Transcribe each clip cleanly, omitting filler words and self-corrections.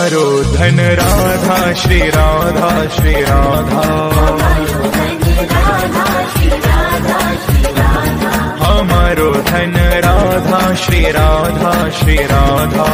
हमारो धन राधा श्री राधा श्री राधा, हमारो धन राधा श्री राधा श्री राधा,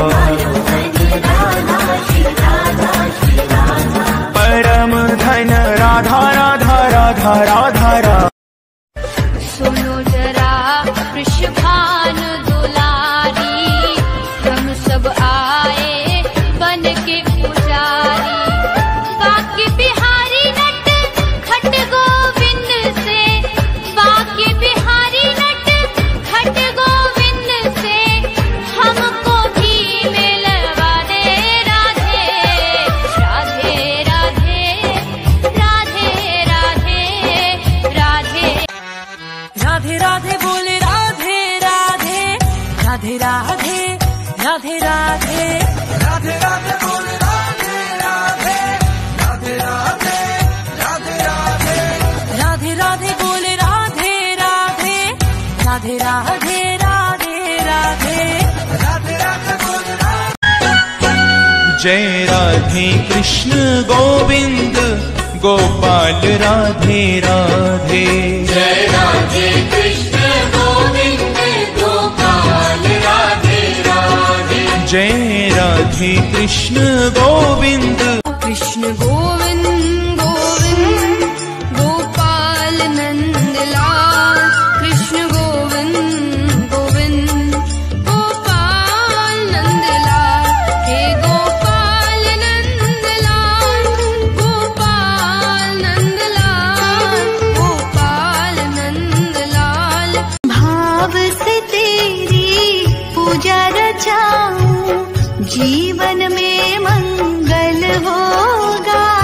परम धन राधा राधा राधा राधा राधा। सुनो जरा वृषभान दुलारी, हम सब आए बन के पुजारी, बाकी बिहारी नट खट गोविंद से, बाकी बिहारी नट खट गोविंद से, हमको भी मिलवा दे राधे राधे राधे राधे राधे राधे। राधे राधे बोले राधे राधे, राधे राधे राधे राधे, राधे राधे बोले राधे राधे, राधे राधे राधे राधे, राधे राधे बोले राधे राधे, राधे राधे राधे राधे, राधे राधे बोले राधे। जय राधे कृष्ण गोविंद गोपाल राधे राधे, जय राधे कृष्ण गोविंद गोपाल राधे राधे, जय राधे कृष्ण गोविंद। कृष्ण गोविंद गोविंद गोपाल नंदलाल, कृष्ण गोविंद गोविंद गोपाल नंदलाल, हे गोपाल नंदलाल गोपाल नंदलाल गोपाल नंदलाल। भाव से तेरी पूजा रचाऊं, जीवन में मंगल होगा।